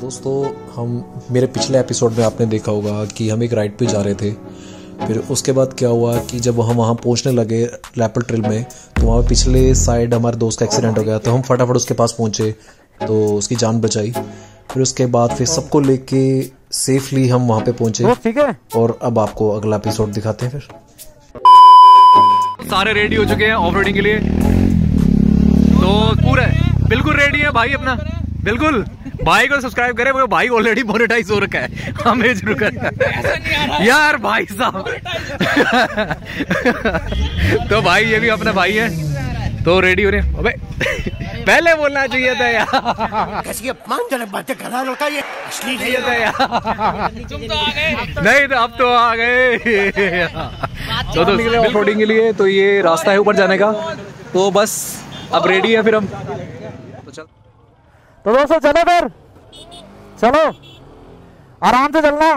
दोस्तों हम मेरे पिछले एपिसोड में आपने देखा होगा कि हम एक राइड पे जा रहे थे। फिर उसके बाद क्या हुआ कि जब हम वहाँ पहुँचने लगे लेपर्ड ट्रेल में, तो वहाँ पिछले साइड हमारे दोस्त का एक्सीडेंट हो गया। तो हम फटाफट उसके पास पहुँचे तो उसकी जान बचाई। फिर उसके बाद फिर सबको लेके सेफली हम वहाँ पे पहुँचे। ठीक है, और अब आपको अगला एपिसोड दिखाते हैं। फिर सारे रेडी हो चुके हैं ऑफ रोडिंग के लिए, तो पूरा बिल्कुल रेडी है भाई अपना। बिल्कुल भाई को सब्सक्राइब करें, वो भाई ऑलरेडी मोनेटाइज हो रखा है, हमें जरूर यार भाई साहब। तो भाई ये भी अपना भाई है, तो रेडी हो रहे हैं। अबे पहले बोलना चाहिए था यार, कैसी अपमानजनक बातें कर रहा है लड़का, ये असली नहीं है यार। तुम तो आ गए। नहीं तो अब तो आ गए। तो निकले ऑफ रोडिंग के लिए, तो ये रास्ता है ऊपर जाने का। तो बस अब रेडी है फिर हम, तो चल। तो दोस्तों चलो फिर, चलो आराम से चलना।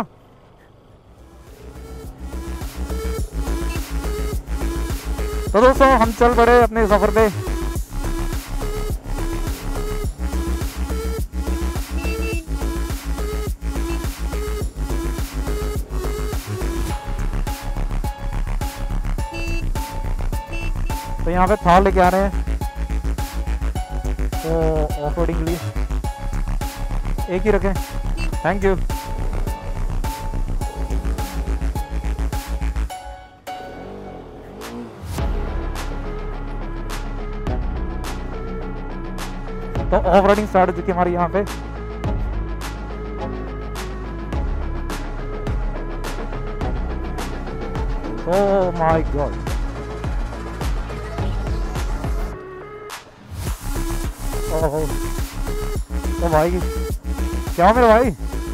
तो दोस्तों हम चल पड़े अपने सफर पे। तो यहाँ पे थार लेके आ रहे हैं, तो ऑफ रोडिंग के लिए एक ही रखें। Thank you. तो ऑफ रोडिंग स्टार्ट हो चुकी है हमारी यहाँ पे। ओह माय गॉड, ओहो तो भाई क्या मेरे भाई,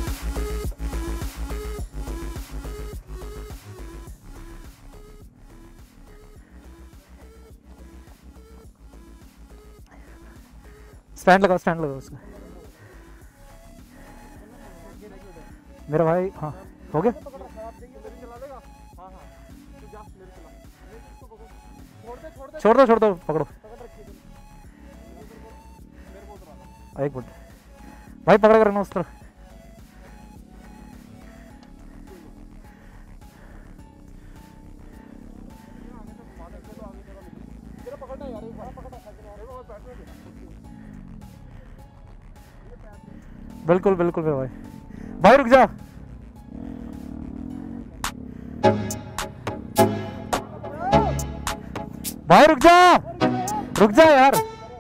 स्टैंड लगा उसका मेरा भाई। हाँ हो गया, छोड़ दो पकड़ो। एक मिनट भाई, पकड़ कर रखना उस तरफ। बिल्कुल बिल्कुल भाई, भाई रुक जा। भाई रुक जा यार,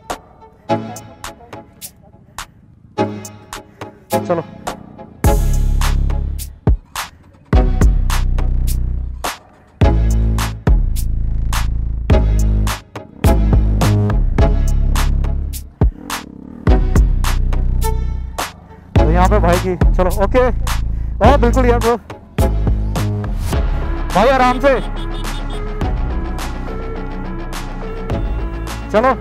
चलो। तो यहाँ पे भाई की, चलो ओके। ओ बिल्कुल यार ब्रो, भाई आराम से चलो।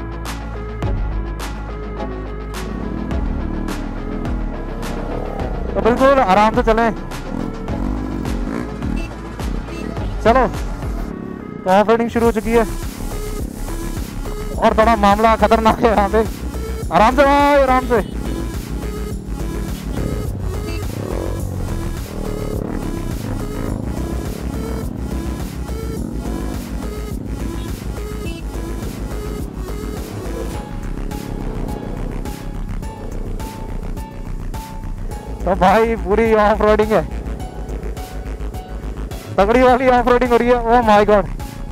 तो बिल्कुल आराम से चलें, चलो। तो ऑफ रोडिंग शुरू हो चुकी है और थोड़ा मामला खतरनाक है यहाँ पे। आराम से भाई, आराम से। तो भाई पूरी ऑफ रोडिंग है, तगड़ी वाली ऑफ रोडिंग हो रही है। ओह माय गॉड,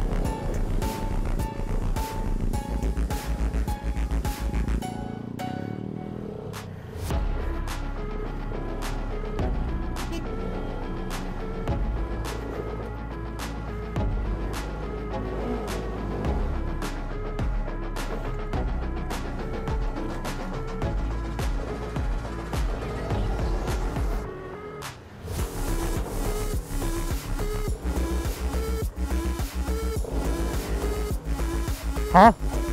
हाँ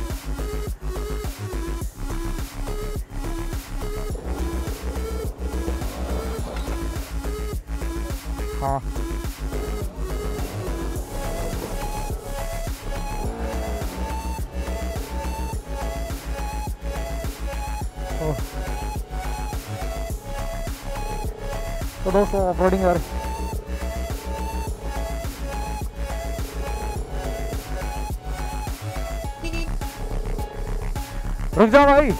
हाँ तो दोस्तों ऑफ रोडिंग यार रुक जाओ भाई।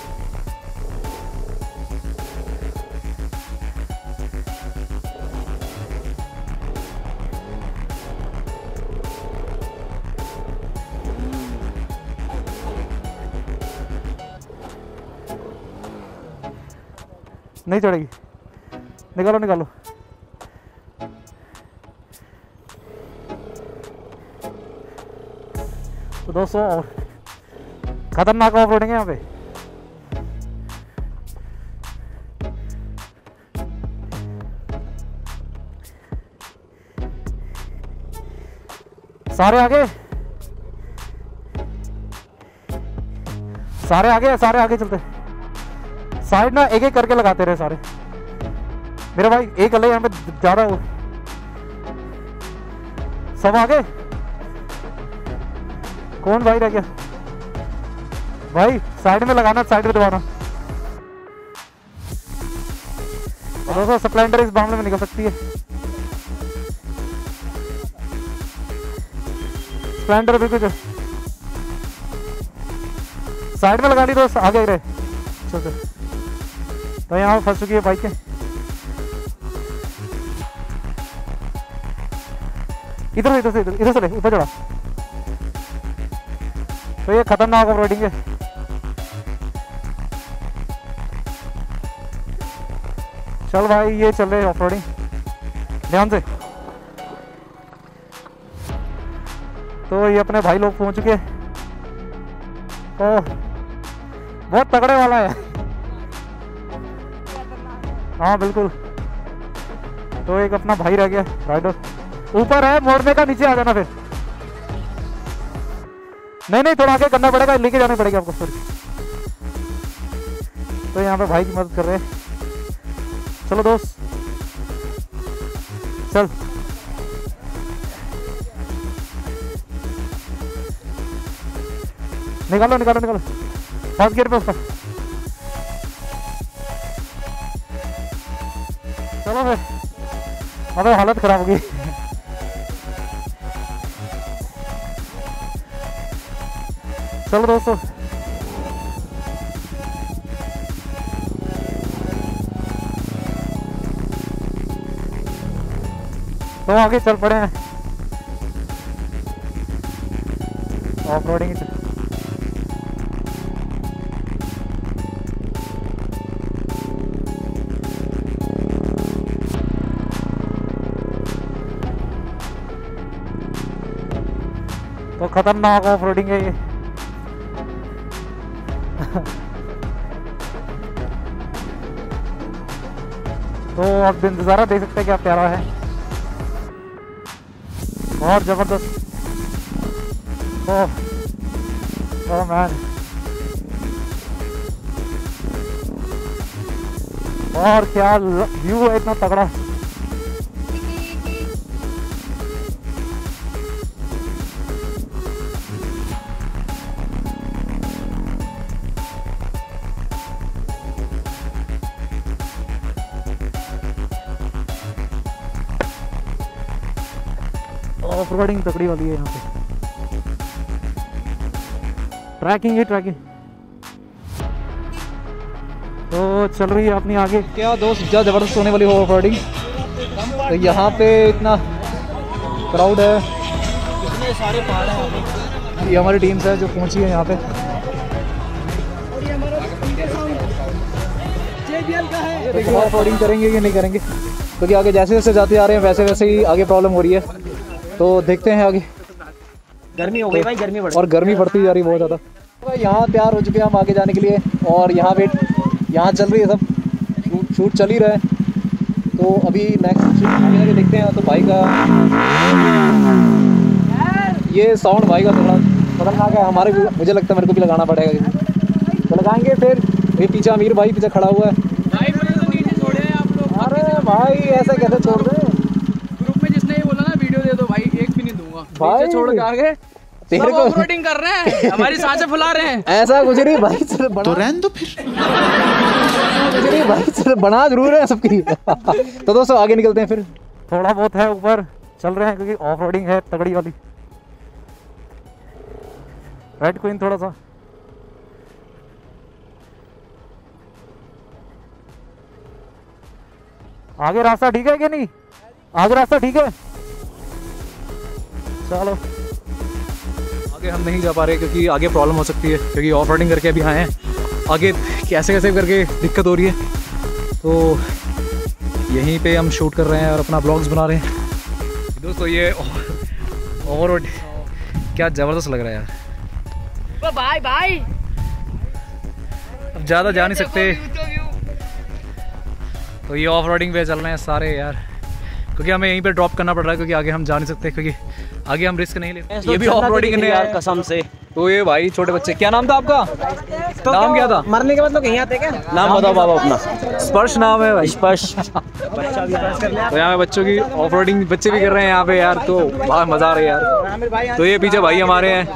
नहीं चढ़ेगी, निकालो निकालो। तो दोस्तों खतरनाक ऑफ रोडिंग है यहाँ पे। सारे आगे, सारे आगे, सारे आगे चलते। साइड ना एक एक करके लगाते रहे सारे। मेरा भाई एक अलग यहाँ पे ज्यादा हो, सब आगे। कौन भाई रह गया? भाई साइड में लगाना, साइड में दबाना। दोस्तों स्प्लेंडर इस मामले में निकल सकती है। स्प्लेंडर बिल्कुल साइड में लगा ली, दोस्त आगे रहे। चलो तो यहाँ फंस चुकी है बाइक। इधर इधर से इधर से ले ऊपर चढ़ा। तो ये खतरनाक ऑफ रोडिंग है। चल भाई ये चल रहे ऑफ रोडिंग ध्यान से। तो ये अपने भाई लोग पहुंच चुके हैं। तो बहुत तगड़े वाला है। हाँ बिल्कुल। तो एक अपना भाई रह गया राइडर, ऊपर है, मोड़ने का, नीचे आ जाना फिर। नहीं थोड़ा आगे करना पड़ेगा, लेके जाने पड़ेगा आपको सॉरी। तो यहाँ पे भाई की मदद कर रहे हैं। चलो दोस्त चल। निकालो निकालो निकालो, फर्स्ट गियर पे उसका। चलो फिर, अबे हालत खराब हो गई। चलो दोस्तों तो आगे चल पड़े हैं ऑफ रोडिंग। तो खतरनाक ऑफ रोडिंग है ये। तो आप नज़ारा देख सकते हैं क्या प्यारा है, बहुत जबरदस्त। ओह मैन, और क्या व्यू है इतना तगड़ा। ऑफ रोडिंग तकड़ी वाली है यहाँ पे। ट्रैकिंग ही ट्रैकिंग। तो चल रही है अपनी आगे। क्या दोस्त, क्या ज़बरदस्त होने वाली हो ऑफ रोडिंग। तो यहाँ पे इतना क्राउड है, इतने सारे पहाड़ हैं। ये हमारी टीम्स है जो पहुँची है यहाँ पे। ऑफ रोडिंग करेंगे कि नहीं करेंगे, क्योंकि आगे जैसे जैसे जाते आ रहे हैं वैसे वैसे ही आगे प्रॉब्लम हो रही है। तो देखते हैं आगे। गर्मी हो गई भाई, गर्मी बढ़, और गर्मी बढ़ती जा रही है बहुत ज़्यादा। तो यहाँ तैयार हो चुके हैं हम आगे जाने के लिए, और यहाँ वेट यहाँ चल रही है, सब शूट चल ही रहा है। तो अभी नेक्स्ट आगे देखते हैं। तो भाई का ये साउंड भाई का थोड़ा खतरनाक है। हमारे मुझे लगता है मेरे को भी लगाना पड़ेगा, तो लगाएंगे। फिर ये पीछे अमीर भाई पीछे खड़ा हुआ है। अरे भाई ऐसा कैसे छोड़ रहे हैं? ग्रुप में जिसने ये बोला ना वीडियो दे दो भाई, एक भी नहीं दूंगा। भाई छोड़ के आगे तेरे को ऑफरोडिंग कर रहे हैं, हमारी सांसें फुला रहे हैं। ऐसा कुछ नहीं भाई, सर तो रहने दो फिर। कुछ नहीं भाई, सर बना जरूर है सबकी। तो दोस्तों आगे निकलते हैं फिर। थोड़ा बहुत है ऊपर चल रहे हैं क्योंकि ऑफ रोडिंग है तगड़ी वाली। रेड क्वीन थोड़ा सा आगे रास्ता ठीक है कि नहीं? आगे रास्ता ठीक है, चलो। आगे हम नहीं जा पा रहे क्योंकि आगे प्रॉब्लम हो सकती है, क्योंकि ऑफ रोडिंग करके अभी आए हैं। आगे कैसे कैसे करके दिक्कत हो रही है, तो यहीं पे हम शूट कर रहे हैं और अपना ब्लॉग्स बना रहे हैं। दोस्तों ये ओवर रोड क्या ज़बरदस्त लग रहा है यार। बाय बाय, अब ज़्यादा जा नहीं सकते, तो ये ऑफ रोडिंग पे चल रहे हैं सारे यार, क्योंकि हमें यहीं पे ड्रॉप करना पड़ रहा है, क्योंकि आगे हम जा नहीं सकते, क्योंकि आगे हम रिस्क नहीं लेते। ये भी ऑफ रोडिंग करने यार कसम से। तो ये भाई छोटे बच्चे, क्या नाम था आपका? तो नाम क्या था? मरने के बाद लोग यहीं आते क्या? नाम बताओ बाबा अपना। स्पर्श नाम है भाई, स्पर्श। तो यहाँ पे बच्चों की ऑफ रोडिंग बच्चे भी कर रहे हैं यहाँ पे यार, तो बहुत मज़ा आ रहा है यार। तो ये पीछे भाई हमारे हैं,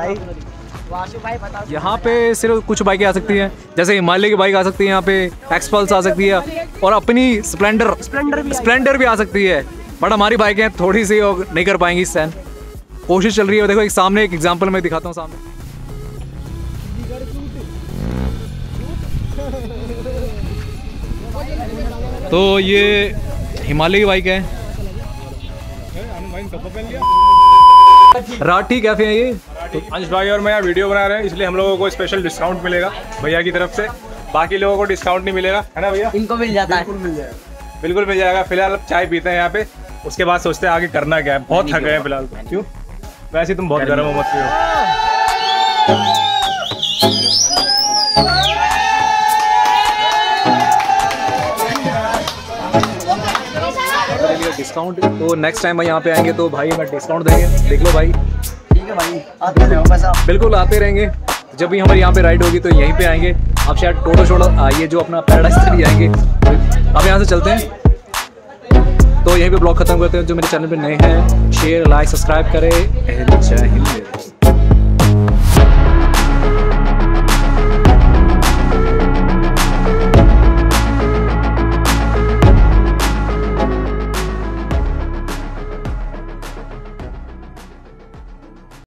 यहाँ पे सिर्फ कुछ बाइकें आ सकती हैं, जैसे हिमालय की बाइक आ सकती है यहाँ पे, एक्सपल्स आ सकती है, और अपनी स्प्लेंडर भी आ सकती है। बट हमारी बाइकें थोड़ी सी नहीं कर पाएंगी सहन, कोशिश चल रही है। देखो एक सामने एक एग्जांपल मैं दिखाता हूँ सामने। तो ये हिमालय की बाइक है, राठी कैफे है ये। तो अंश भाई और मैं यहाँ वीडियो बना रहे हैं, इसलिए हम लोगों को स्पेशल डिस्काउंट मिलेगा भैया की तरफ से, बाकी लोगों को डिस्काउंट नहीं मिलेगा, है ना भैया? इनको मिल जाता है। बिल्कुल मिल जाएगा। फिलहाल अब चाय पीते हैं यहाँ पे, उसके बाद सोचते हैं आगे करना क्या है। बहुत थक गए हैं फिलहाल। क्यों? वैसे तुम बहुत गर्म हो, मत पियो। डिस्काउंट तो नेक्स्ट टाइम यहाँ पे आएंगे तो भाई मैं डिस्काउंट देंगे, देख लो भाई। ठीक है भाई, आते रहो बस आप। बिल्कुल आते रहेंगे, जब भी हमारे यहाँ पे राइड होगी तो यहीं पे आएंगे। आप शायद टोटो छोड़ो आइए, जो अपना पैराडाइज चली जाएंगे। अब यहाँ से चलते हैं, तो यहीं पे ब्लॉग खत्म करते हैं। जो मेरे चैनल पे नए हैं शेयर लाइक सब्सक्राइब करें। जय हिंद।